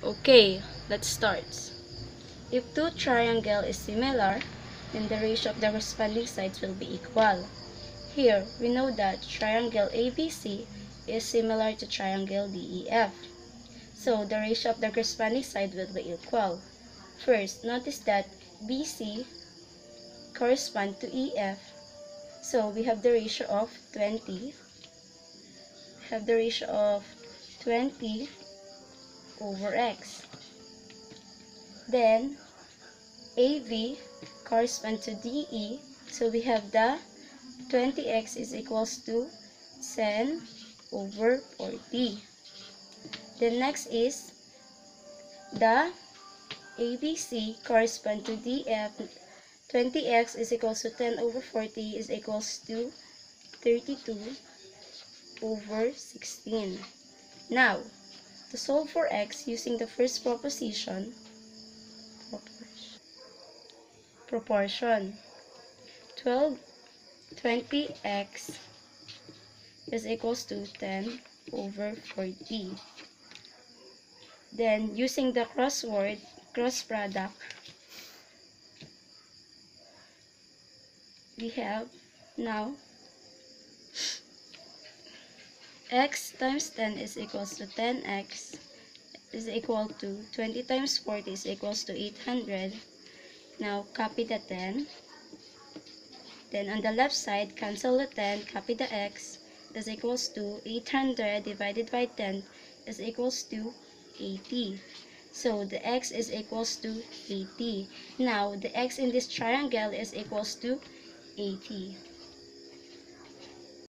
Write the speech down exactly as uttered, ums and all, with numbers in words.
Okay, let's start. If two triangle is similar, then the ratio of the corresponding sides will be equal. Here, we know that triangle A B C is similar to triangle D E F. So, the ratio of the corresponding side will be equal. First, notice that B C correspond to E F. So, we have the ratio of twenty. We have the ratio of twenty over X. Then, A B correspond to D E. So, we have the twenty x is equals to ten over forty. Then next is the A B C correspond to D F. twenty x is equals to ten over forty is equals to thirty-two over sixteen. Now, to solve for x using the first proposition, proportion, twelve twenty x is equals to ten over forty. Then, using the crossword, cross product, we have now x times ten is equals to ten x is equal to twenty times forty is equals to eight hundred. Now, copy the ten. Then, on the left side, cancel the ten, copy the x, is equals to eight hundred divided by ten is equals to eighty. So, the x is equals to eighty. Now, the x in this triangle is equals to eighty.